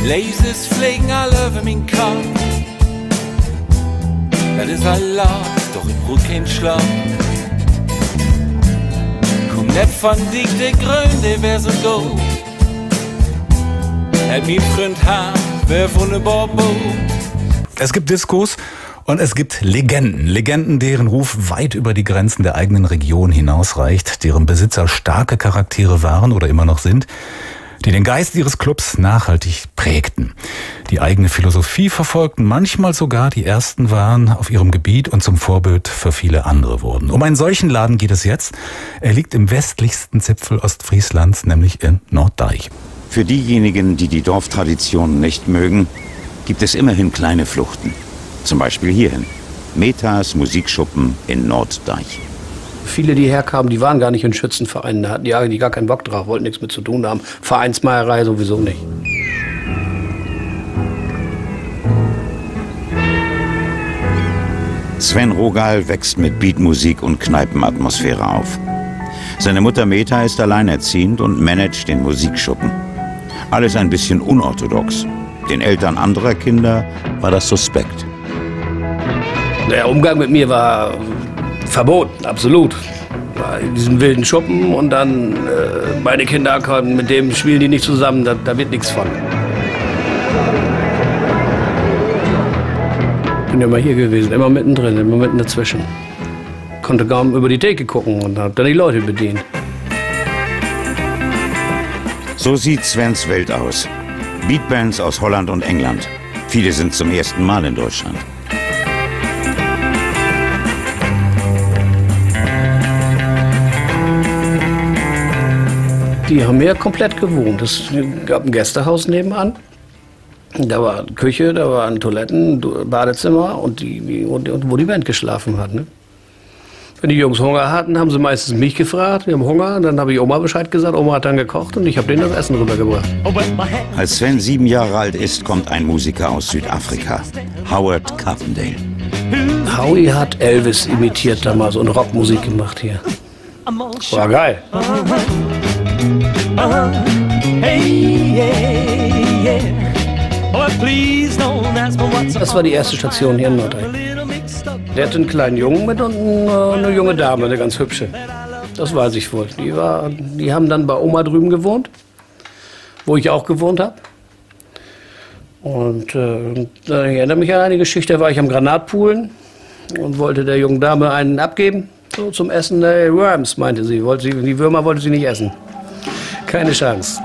Lasers fliegen all über mein Kopf. Das ist ein Lauf, doch ich brauch keinen Schlaf. Komm nicht von dich, der Grün, der wär so gut. Hätt mein Freund Haar, wär wunderbar Bo. Es gibt Diskos und es gibt Legenden. Legenden, deren Ruf weit über die Grenzen der eigenen Region hinausreicht, deren Besitzer starke Charaktere waren oder immer noch sind, die den Geist ihres Clubs nachhaltig prägten, die eigene Philosophie verfolgten, manchmal sogar die ersten waren auf ihrem Gebiet und zum Vorbild für viele andere wurden. Um einen solchen Laden geht es jetzt. Er liegt im westlichsten Zipfel Ostfrieslands, nämlich in Norddeich. Für diejenigen, die die Dorftraditionen nicht mögen, gibt es immerhin kleine Fluchten. Zum Beispiel hierhin. Metas Musikschuppen in Norddeich. Viele, die herkamen, die waren gar nicht in Schützenvereinen. Da hatten die gar keinen Bock drauf, wollten nichts mit zu tun haben. Vereinsmeierei sowieso nicht. Sven Rogal wächst mit Beatmusik und Kneipenatmosphäre auf. Seine Mutter Meta ist alleinerziehend und managt den Musikschuppen. Alles ein bisschen unorthodox. Den Eltern anderer Kinder war das suspekt. Der Umgang mit mir war verboten, absolut. War in diesem wilden Schuppen und dann meine Kinder kommen, mit dem spielen die nicht zusammen, da wird nichts von. Ich bin ja immer hier gewesen, immer mittendrin, immer mitten dazwischen. Konnte kaum über die Theke gucken und hab dann die Leute bedient. So sieht Svens Welt aus. Beatbands aus Holland und England. Viele sind zum ersten Mal in Deutschland. Die haben mir komplett gewohnt. Es gab ein Gästehaus nebenan. Da war eine Küche, da waren Toiletten, Badezimmer und wo die Band geschlafen hat. Ne? Wenn die Jungs Hunger hatten, haben sie meistens mich gefragt. Wir haben Hunger. Dann habe ich Oma Bescheid gesagt. Oma hat dann gekocht und ich habe denen das Essen rübergebracht. Als Sven 7 Jahre alt ist, kommt ein Musiker aus Südafrika. Howard Carpendale. Howie hat Elvis imitiert damals und Rockmusik gemacht hier. War geil. Das war die erste Station hier in Norddeich. Der hatte einen kleinen Jungen mit und eine junge Dame, eine ganz hübsche. Das weiß ich wohl. Die haben dann bei Oma drüben gewohnt, wo ich auch gewohnt habe. Und ich erinnere mich an eine Geschichte, da war ich am Granatpoolen und wollte der jungen Dame einen abgeben, so zum Essen. Worms, meinte sie. Die Würmer wollte sie nicht essen. Keine Chance.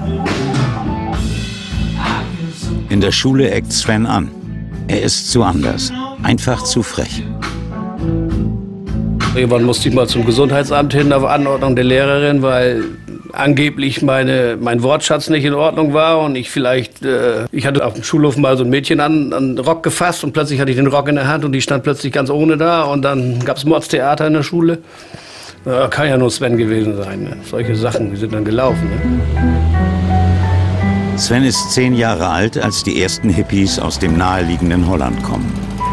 In der Schule eckt Sven an. Er ist zu anders, einfach zu frech. Irgendwann musste ich mal zum Gesundheitsamt hin auf Anordnung der Lehrerin, weil angeblich mein Wortschatz nicht in Ordnung war und ich hatte auf dem Schulhof mal so ein Mädchen an Rock gefasst und plötzlich hatte ich den Rock in der Hand und die stand plötzlich ganz ohne da und dann gab es Mordstheater in der Schule. Kann ja nur Sven gewesen sein. Ne? Solche Sachen, die sind dann gelaufen. Ne? Sven ist 10 Jahre alt, als die ersten Hippies aus dem naheliegenden Holland kommen.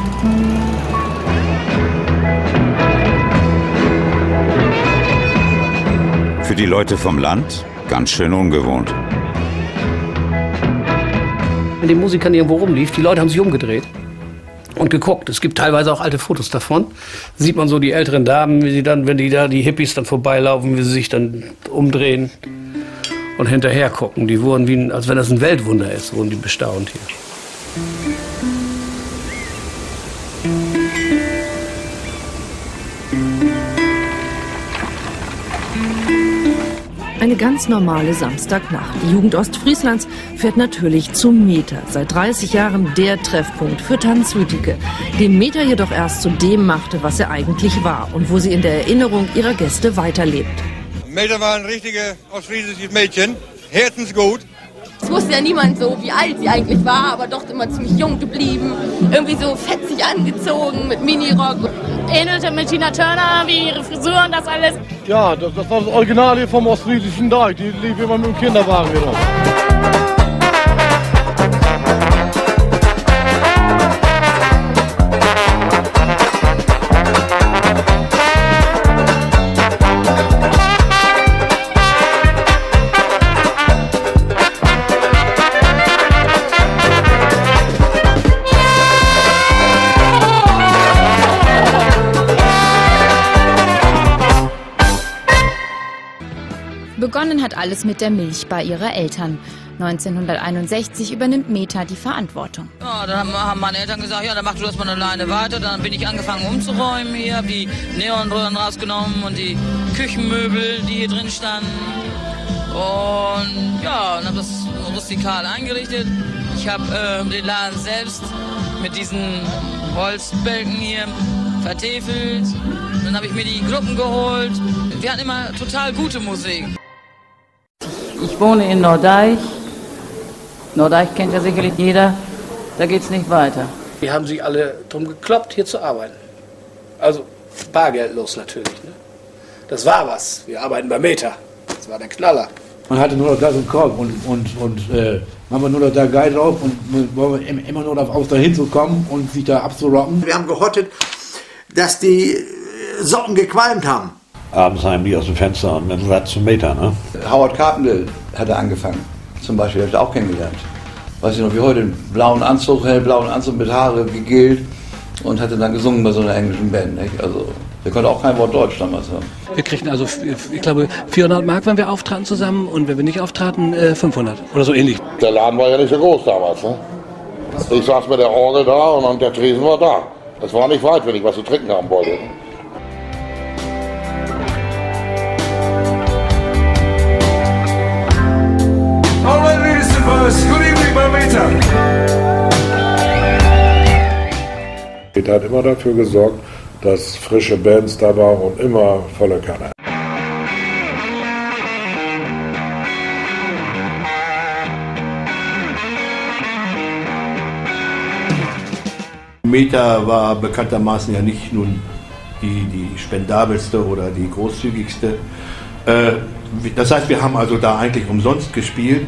Für die Leute vom Land ganz schön ungewohnt. Wenn die Musik dann irgendwo rumlief, die Leute haben sich umgedreht und geguckt. Es gibt teilweise auch alte Fotos davon. Sieht man so die älteren Damen, wie sie dann, wenn die Hippies dann vorbeilaufen, wie sie sich dann umdrehen und hinterher gucken. Die wurden als wenn das ein Weltwunder ist, wurden die bestaunt hier. Eine ganz normale Samstagnacht. Die Jugend Ostfrieslands fährt natürlich zum Meta. Seit 30 Jahren der Treffpunkt für Tanzwütige. Den Meta jedoch erst zu dem machte, was er eigentlich war und wo sie in der Erinnerung ihrer Gäste weiterlebt. Meta war ein richtiges ostfriesisches Mädchen, herzensgut. Es wusste ja niemand so, wie alt sie eigentlich war, aber doch immer ziemlich jung geblieben. Irgendwie so fetzig angezogen mit Minirock. Ähnelte mit Tina Turner, wie ihre Frisur und das alles. Ja, das war das Original hier vom ostfriesischen Deich. Die lief immer mit dem Kinderwagen hier drauf. Begonnen hat alles mit der Milch bei ihrer Eltern. 1961 übernimmt Meta die Verantwortung. Ja, dann haben meine Eltern gesagt, ja, dann mach du das mal alleine weiter. Dann bin ich angefangen umzuräumen hier, habe die Neonröhren rausgenommen und die Küchenmöbel, die hier drin standen. Und ja, und habe das rustikal eingerichtet. Ich habe den Laden selbst mit diesen Holzbälken hier vertefelt. Dann habe ich mir die Gruppen geholt. Wir hatten immer total gute Musik. Ich wohne in Norddeich. Norddeich kennt ja sicherlich jeder. Da geht's nicht weiter. Die haben sich alle drum gekloppt, hier zu arbeiten. Also bargeldlos natürlich. Ne? Das war was. Wir arbeiten bei Meta. Das war der Knaller. Man hatte nur noch das im Kopf und man war nur noch da geil drauf und war immer nur darauf, da hinzukommen und sich da abzurocken. Wir haben gehottet, dass die Socken gequalmt haben. Abends heimlich aus dem Fenster und mit dem Rad zum Meter, ne? Howard Carpendale hatte angefangen, zum Beispiel, habe ich auch kennengelernt. Weiß ich noch wie heute, einen blauen Anzug, hellblauen Anzug mit Haare gegelt und hatte dann gesungen bei so einer englischen Band. Nicht? Also, der konnte auch kein Wort Deutsch damals haben. Wir kriegten also, ich glaube, 400 Mark, wenn wir auftraten zusammen und wenn wir nicht auftraten, 500 oder so ähnlich. Der Laden war ja nicht so groß damals, ne? Ich saß mit der Orgel da und der Tresen war da. Das war nicht weit, wenn ich was zu trinken haben wollte. Good evening, Meta. Meta hat immer dafür gesorgt, dass frische Bands da waren und immer volle Kanne. Meta war bekanntermaßen ja nicht nun die spendabelste oder die großzügigste. Das heißt, wir haben also da eigentlich umsonst gespielt.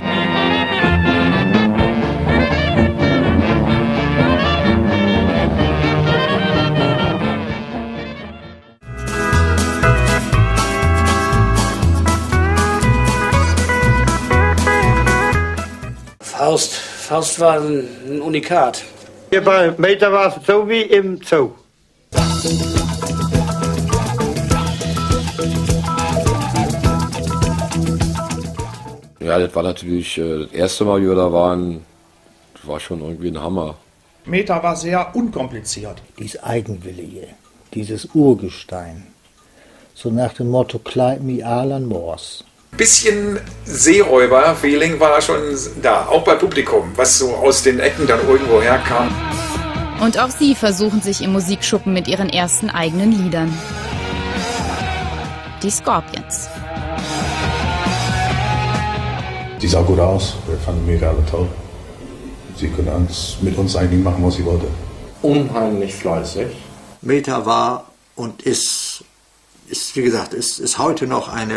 Faust war ein Unikat. Hier bei Meta war es so wie im Zoo. Ja, das war natürlich das erste Mal, wie wir da waren, das war schon irgendwie ein Hammer. Meta war sehr unkompliziert. Dieses Eigenwillige, dieses Urgestein, so nach dem Motto Kleid me Alan Morse. Bisschen Seeräuber-Feeling war schon da, auch bei Publikum, was so aus den Ecken dann irgendwo herkam. Und auch sie versuchen sich im Musikschuppen mit ihren ersten eigenen Liedern. Die Scorpions. Die sah gut aus, wir fanden Meta alle toll. Sie können mit uns eigentlich machen, was sie wollte. Unheimlich fleißig. Meta war und ist wie gesagt, ist heute noch eine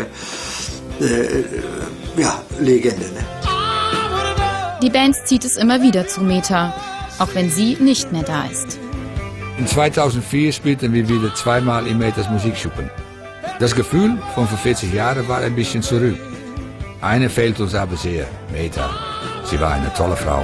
Legende. Ne? Die Band zieht es immer wieder zu Meta, auch wenn sie nicht mehr da ist. In 2004 spielten wir wieder zweimal in Metas Musikschuppen. Das Gefühl von vor 40 Jahren war ein bisschen zurück. Eine fehlt uns aber sehr, Meta. Sie war eine tolle Frau.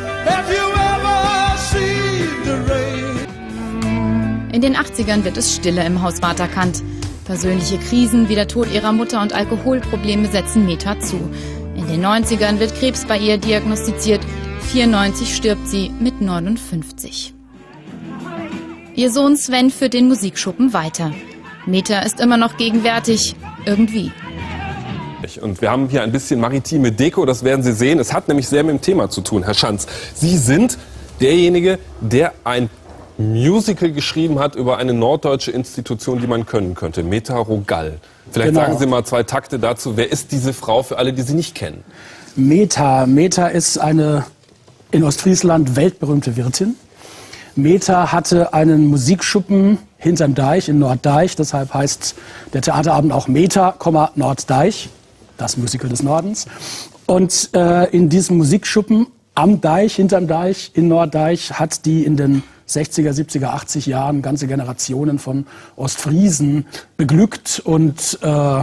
In den 80ern wird es stille im Haus Waterkant. Persönliche Krisen wie der Tod ihrer Mutter und Alkoholprobleme setzen Meta zu. In den 90ern wird Krebs bei ihr diagnostiziert. 94 stirbt sie mit 59. Ihr Sohn Sven führt den Musikschuppen weiter. Meta ist immer noch gegenwärtig, irgendwie. Und wir haben hier ein bisschen maritime Deko, das werden Sie sehen. Es hat nämlich sehr mit dem Thema zu tun, Herr Schanz. Sie sind derjenige, der ein Musical geschrieben hat über eine norddeutsche Institution, die man können könnte, Meta Rogall. Vielleicht sagen Sie mal 2 Takte dazu. Wer ist diese Frau für alle, die sie nicht kennen? Meta ist eine in Ostfriesland weltberühmte Wirtin. Meta hatte einen Musikschuppen hinterm Deich in Norddeich. Deshalb heißt der Theaterabend auch Meta, Norddeich, das Musical des Nordens. Und in diesem Musikschuppen am Deich, hinterm Deich, in Norddeich, hat die in den 60er, 70er, 80 Jahren ganze Generationen von Ostfriesen beglückt und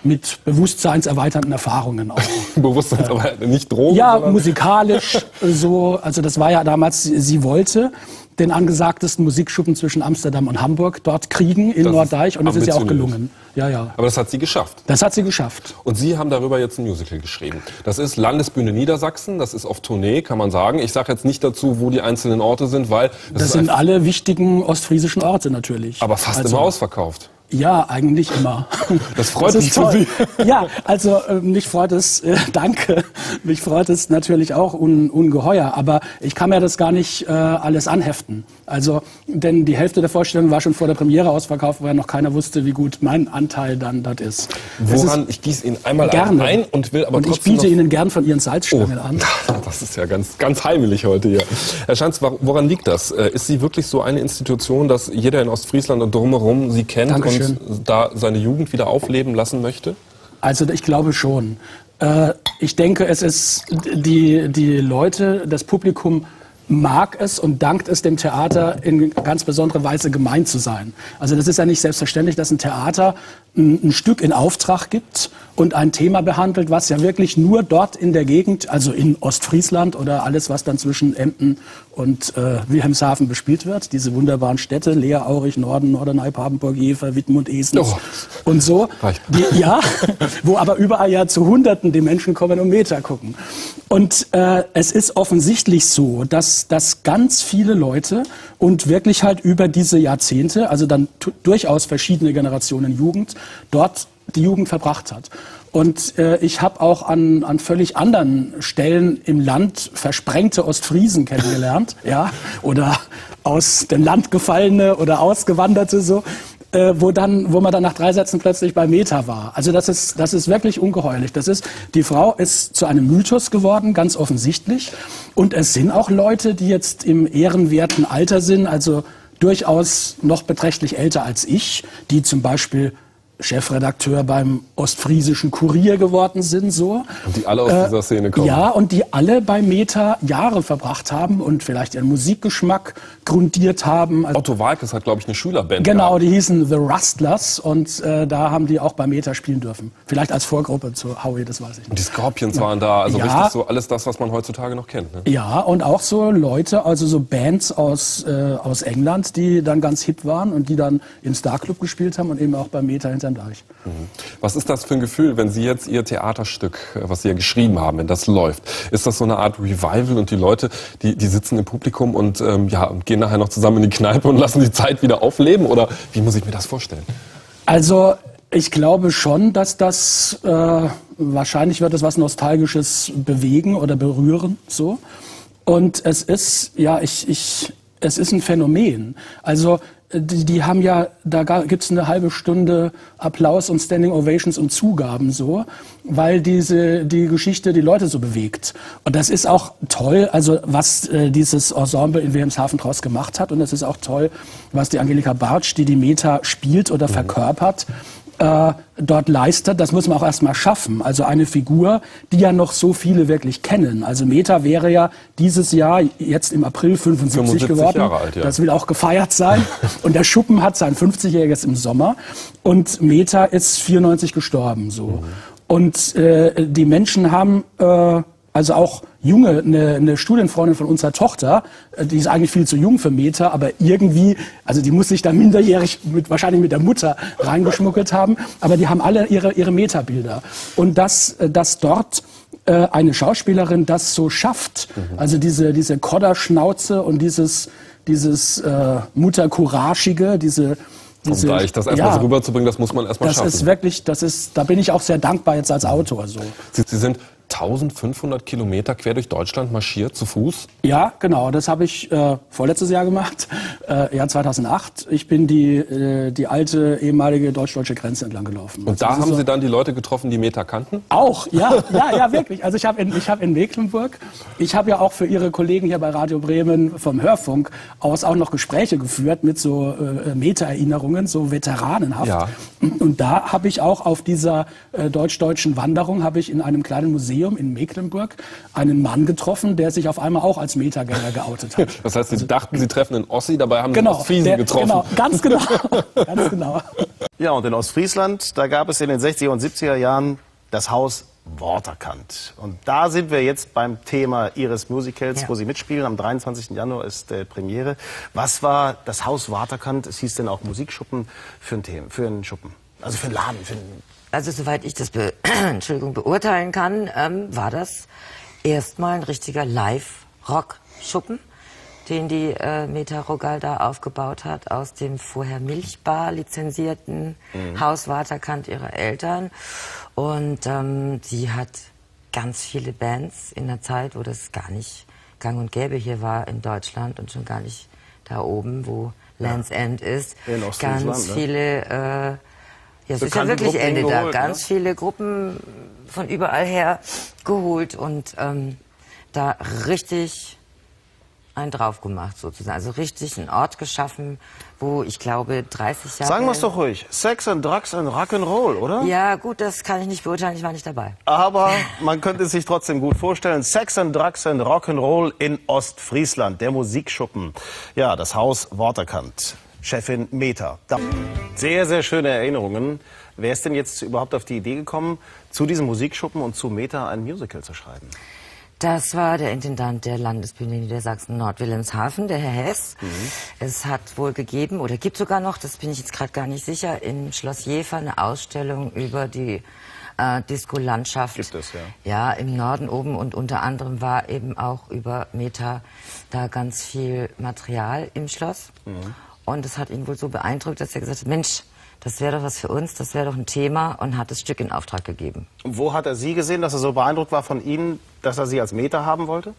mit bewusstseinserweiternden Erfahrungen auch. Bewusstseinserweiternd, nicht Drogen? Ja, musikalisch so. Also das war ja damals, sie wollte den angesagtesten Musikschuppen zwischen Amsterdam und Hamburg dort kriegen in Norddeich und das ist ja auch gelungen. Ja, ja. Aber das hat sie geschafft. Das hat sie geschafft. Und Sie haben darüber jetzt ein Musical geschrieben. Das ist Landesbühne Niedersachsen, das ist auf Tournee, kann man sagen. Ich sage jetzt nicht dazu, wo die einzelnen Orte sind, weil... Das sind alle wichtigen ostfriesischen Orte natürlich. Aber fast immer ausverkauft. Ja, eigentlich immer. Das freut mich für Sie. Ja, also mich freut es, danke, mich freut es natürlich auch ungeheuer, aber ich kann mir das gar nicht alles anheften. Also, denn die Hälfte der Vorstellung war schon vor der Premiere ausverkauft, weil noch keiner wusste, wie gut mein Anteil dann das ist. Woran, ich gieße Ihnen einmal ein und will aber und ich biete Ihnen gern von Ihren Salzstangen an. Das ist ja ganz, ganz heimelig heute hier. Herr Schanz, woran liegt das? Ist sie wirklich so eine Institution, dass jeder in Ostfriesland und drumherum Sie kennt und da seine Jugend wieder aufleben lassen möchte? Also ich glaube schon. Ich denke, es ist die Leute, das Publikum mag es und dankt es dem Theater in ganz besonderer Weise gemeint zu sein. Also das ist ja nicht selbstverständlich, dass ein Theater ein Stück in Auftrag gibt und ein Thema behandelt, was ja wirklich nur dort in der Gegend, also in Ostfriesland oder alles, was dann zwischen Emden und Wilhelmshaven bespielt wird, diese wunderbaren Städte, Leer, Aurich, Norden, Norderney, Papenburg, Jever, Wittmund, Esens und so. Ja, wo aber überall ja zu Hunderten die Menschen kommen und Meter gucken. Und es ist offensichtlich so, dass ganz viele Leute und wirklich halt über diese Jahrzehnte, also dann durchaus verschiedene Generationen Jugend, dort die Jugend verbracht hat. Und ich habe auch an völlig anderen Stellen im Land versprengte Ostfriesen kennengelernt, ja, oder aus dem Land gefallene oder Ausgewanderte so, wo man dann nach 3 Sätzen plötzlich bei Meta war. Also das ist wirklich ungeheuerlich. Die Frau ist zu einem Mythos geworden, ganz offensichtlich. Und es sind auch Leute, die jetzt im ehrenwerten Alter sind, also durchaus noch beträchtlich älter als ich, die zum Beispiel Chefredakteur beim Ostfriesischen Kurier geworden sind, so. Und die alle aus dieser Szene kommen. Ja, und die alle bei Meta Jahre verbracht haben und vielleicht ihren Musikgeschmack grundiert haben. Also Otto Walkes hat, glaube ich, eine Schülerband Genau, gehabt. Die hießen The Rustlers und da haben die auch bei Meta spielen dürfen. Vielleicht als Vorgruppe zu Howie, das weiß ich nicht. Und die Scorpions waren da, also richtig so alles das, was man heutzutage noch kennt. Ne? Ja, und auch so Leute, also so Bands aus England, die dann ganz hip waren und die dann im Star Club gespielt haben und eben auch bei Meta hinterm Deich. Was ist das für ein Gefühl, wenn Sie jetzt Ihr Theaterstück, was Sie ja geschrieben haben, wenn das läuft? Ist das so eine Art Revival und die Leute, die sitzen im Publikum und gehen nachher noch zusammen in die Kneipe und lassen die Zeit wieder aufleben? Oder wie muss ich mir das vorstellen? Also ich glaube schon, dass das wahrscheinlich wird es was Nostalgisches bewegen oder berühren, so. Und es ist es ist ein Phänomen. Also die haben ja, da gibt's eine halbe Stunde Applaus und Standing Ovations und Zugaben so, weil die Geschichte die Leute so bewegt. Und das ist auch toll, also was dieses Ensemble in Wilhelmshaven draus gemacht hat. Und es ist auch toll, was die Angelika Bartsch, die Meta spielt oder verkörpert, dort leistet. Das muss man auch erstmal schaffen. Also eine Figur, die ja noch so viele wirklich kennen. Also Meta wäre ja dieses Jahr, jetzt im April, 75 geworden. Jahre alt, ja. Das will auch gefeiert sein. Und der Schuppen hat sein 50-jähriges im Sommer. Und Meta ist 94 gestorben. So. Und die Menschen haben... Also auch Junge, eine Studienfreundin von unserer Tochter, die ist eigentlich viel zu jung für Meta, aber irgendwie, also die muss sich da minderjährig wahrscheinlich mit der Mutter reingeschmuggelt haben, aber die haben alle ihre Meta-Bilder. Und dass dort eine Schauspielerin das so schafft, also diese Kodderschnauze und dieses Muttercouragige, das erstmal so rüberzubringen, das muss man erstmal schaffen. Das ist wirklich, da bin ich auch sehr dankbar jetzt als Autor. So. Sie sind 1500 Kilometer quer durch Deutschland marschiert, zu Fuß? Ja, genau. Das habe ich vorletztes Jahr gemacht, Jahr 2008. Ich bin die alte, ehemalige deutsch-deutsche Grenze entlang gelaufen. Und da haben Sie dann die Leute getroffen, die Meta kannten? Auch, ja, wirklich. Also ich habe in Mecklenburg, ich habe ja auch für Ihre Kollegen hier bei Radio Bremen vom Hörfunk aus auch noch Gespräche geführt mit so Meta-Erinnerungen, so veteranenhaft. Ja. Und da habe ich auch auf dieser deutsch-deutschen Wanderung, habe ich in einem kleinen Museum Museum in Mecklenburg einen Mann getroffen, der sich auf einmal auch als Metagänger geoutet hat. Das heißt, Sie dachten, Sie treffen einen Ossi, dabei haben Sie Genau, einen Ostfriesen getroffen. Genau, ganz genau. Ganz genau. Ja, und in Ostfriesland, da gab es in den 60er und 70er Jahren das Haus Waterkant. Und da sind wir jetzt beim Thema Ihres Musicals, wo Sie mitspielen. Am 23. Januar ist Premiere. Was war das Haus Waterkant? Es hieß denn auch Musikschuppen für einen Schuppen. Also für einen Laden. Also soweit ich das beurteilen kann, war das erstmal ein richtiger Live-Rock-Schuppen, den die Meta Rogal da aufgebaut hat, aus dem vorher Milchbar lizenzierten Haus Waterkant ihrer Eltern. Und sie hat ganz viele Bands in der Zeit, wo das gar nicht gang und gäbe hier war in Deutschland und schon gar nicht da oben, wo Land's End ist. Ganz viele, es ist ja wirklich Ende da, ganz viele Gruppen von überall her geholt und da richtig einen drauf gemacht sozusagen. Also richtig einen Ort geschaffen, wo ich glaube 30 Jahre... Sagen wir es doch ruhig. Sex and Drugs and Rock'n'Roll, oder? Ja gut, das kann ich nicht beurteilen, ich war nicht dabei. Aber man könnte es sich trotzdem gut vorstellen. Sex and Drugs and Rock'n'Roll in Ostfriesland, der Musikschuppen. Ja, das Haus Waterkant. Chefin Meta. Sehr, sehr schöne Erinnerungen. Wer ist denn jetzt überhaupt auf die Idee gekommen, zu diesem Musikschuppen und zu Meta ein Musical zu schreiben? Das war der Intendant der Landesbühne Niedersachsen-Nord, Wilhelmshaven, der Herr Hess. Es hat wohl gegeben, oder gibt sogar noch, das bin ich jetzt gerade gar nicht sicher, in Schloss Jever eine Ausstellung über die Disco-Landschaft. Gibt es, ja. Ja, im Norden oben, und unter anderem war eben auch über Meta da ganz viel Material im Schloss. Und es hat ihn wohl so beeindruckt, dass er gesagt hat, Mensch, das wäre doch was für uns, das wäre doch ein Thema, und hat das Stück in Auftrag gegeben. Und wo hat er Sie gesehen, dass er so beeindruckt war von Ihnen, dass er Sie als Meta haben wollte?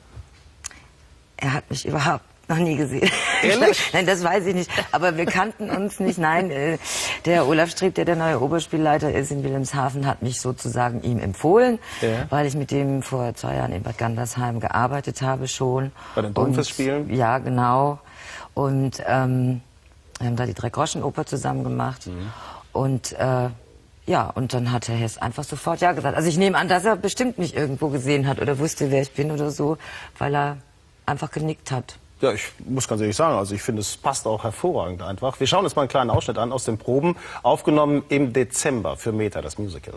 Er hat mich überhaupt noch nie gesehen. Ehrlich? Nein, das weiß ich nicht. Aber wir kannten uns nicht. Nein, der Olaf Strieb, der neue Oberspielleiter ist in Wilhelmshaven, hat mich sozusagen ihm empfohlen, weil ich mit dem vor 2 Jahren in Bad Gandersheim gearbeitet habe schon. Bei den Domfestspielen? Ja, genau. Und wir haben da die Drei-Groschen-Oper zusammen gemacht. Und ja, und dann hat Herr Hess einfach sofort ja gesagt. Also ich nehme an, dass er bestimmt mich irgendwo gesehen hat oder wusste, wer ich bin oder so, weil er einfach genickt hat. Ja, ich muss ganz ehrlich sagen, also ich finde, es passt auch hervorragend einfach. Wir schauen uns mal einen kleinen Ausschnitt an aus den Proben, aufgenommen im Dezember für Meta, das Musical.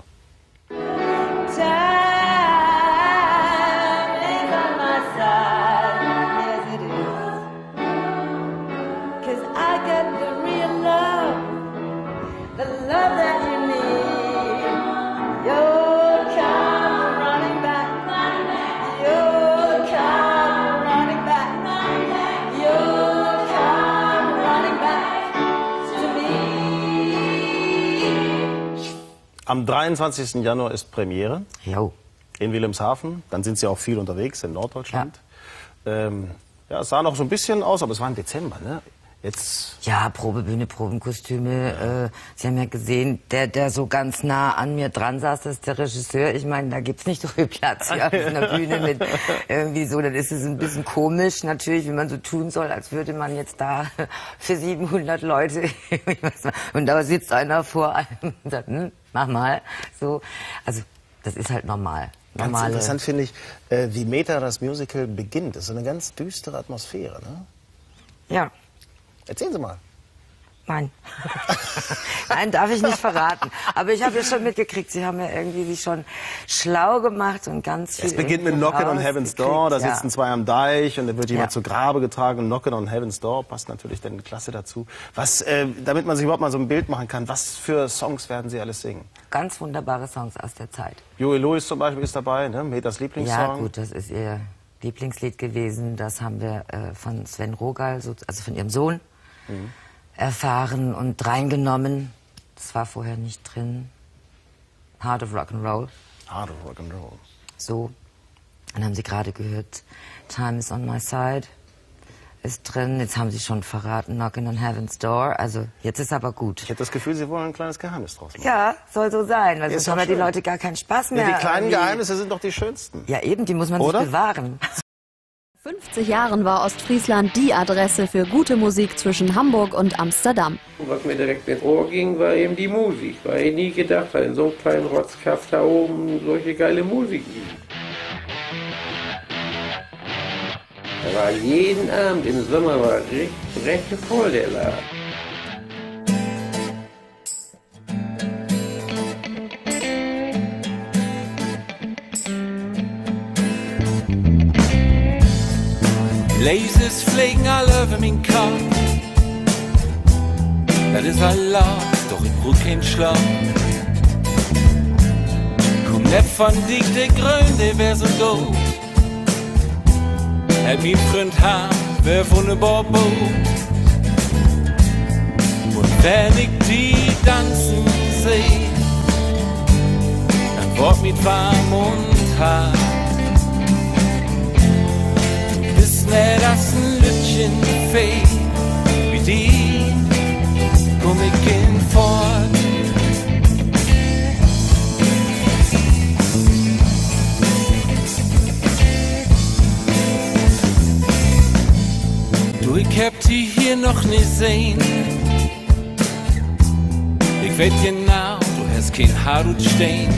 Am 23. Januar ist Premiere in Wilhelmshaven. Dann sind Sie auch viel unterwegs in Norddeutschland. Ja, es sah noch so ein bisschen aus, aber es war im Dezember, ne? Jetzt. Ja, Probebühne, Probenkostüme. Sie haben ja gesehen, der so ganz nah an mir dran saß, das ist der Regisseur. Ich meine, da gibt's nicht so viel Platz hier auf einer Bühne mit irgendwie so. Dann ist es ein bisschen komisch natürlich, wenn man so tun soll, als würde man jetzt da für 700 Leute und da sitzt einer vor einem und sagt, mach mal. So, also das ist halt normal. Ganz interessant finde ich, wie Meta das Musical beginnt. Das ist eine ganz düstere Atmosphäre, ne? Ja. Erzählen Sie mal. Nein. Nein, darf ich nicht verraten. Aber ich habe ja schon mitgekriegt, Sie haben ja irgendwie sich schon schlau gemacht und ganz viel. Es beginnt mit Knockin' on Heaven's Door, da sitzen zwei am Deich und dann wird jemand zu Grabe getragen. Und Knockin' on Heaven's Door passt natürlich dann klasse dazu. Was, damit man sich überhaupt mal so ein Bild machen kann, was für Songs werden Sie alles singen? Ganz wunderbare Songs aus der Zeit. Joey Louis zum Beispiel ist dabei, ne? Metas Lieblingssong. Ja gut, das ist ihr Lieblingslied gewesen. Das haben wir von Sven Rogal, also von ihrem Sohn, erfahren und reingenommen. Das war vorher nicht drin. Heart of Rock'n'Roll. Heart of Rock'n'Roll. So. Dann haben Sie gerade gehört, Time is on my side. Ist drin. Jetzt haben Sie schon verraten, Knockin' on Heaven's Door. Also jetzt ist aber gut. Ich hätte das Gefühl, Sie wollen ein kleines Geheimnis draus machen. Ja, soll so sein, weil sonst haben ja die Leute gar keinen Spaß mehr. Ja, die kleinen Geheimnisse sind doch die schönsten. Ja eben, die muss man sich bewahren. 50 Jahren war Ostfriesland die Adresse für gute Musik zwischen Hamburg und Amsterdam. Was mir direkt ins Ohr ging, war eben die Musik. Weil ich nie gedacht habe, in so einem kleinen Rotzkaff da oben solche geile Musik gibt. war jeden Abend im Sommer war recht voll, der Laden. Lasers fliegen all über mein Kopf. Das ist Allah, doch ich brauch keinen Schlaf. Komm nicht von dich, der Grün, der wär so gut. Hätt mein Freund haben, wär wunderbar Boot. Und wenn ich die tanzen seh, dann wird mit warm und hart. Net als een Lütchen Fee, wie die komm ich in fort. Du, ich hab die hier noch nie sehen. Ich weet genau, du hast kein Haarut stehen.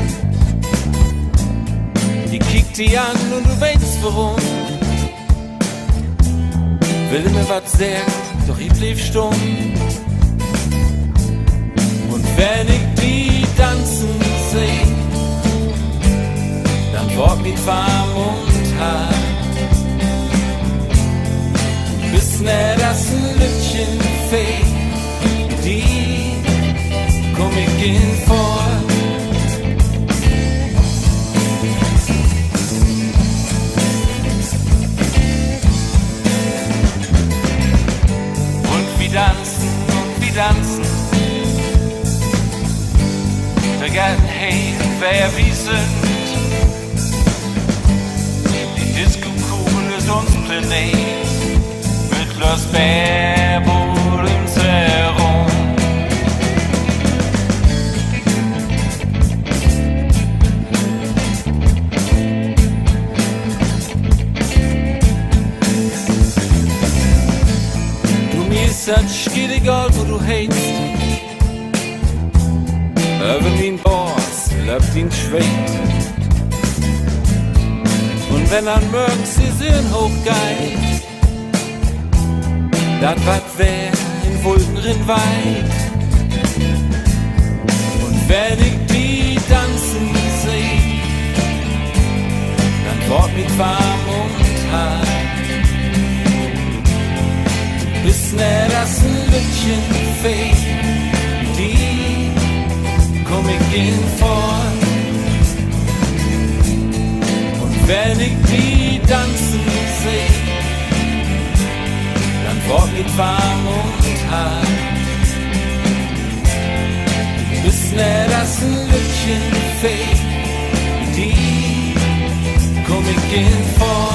Die kickt die an und du weißt warum. Will mir was sagen, doch ich blieb stumm. Und wenn ich die tanzen seh, dann wird mit warm und hart. Du bist nicht als ein Lütchen Fee, die komm ich in fort. Tanzen, vergessen, hey, wer wir sind. Die Disco-Kugel ist unser Planet, mit Los Bärbulens herum. Es geht egal, wo du hältst. Über mein Boss läuft ihn schwebt. Und wenn an morgens die Sinn hochgeht, dat wat wär in Wolken weit. Und wenn ich die tanzen seh, dann wird mit warm und hart. Bist nicht als ein Lütchen Fee, die komm ich in fort. Und wenn ich die tanzen seh, dann wird mit warm und hart. Bist nicht als ein Lütchen Fee, die komm ich in fort.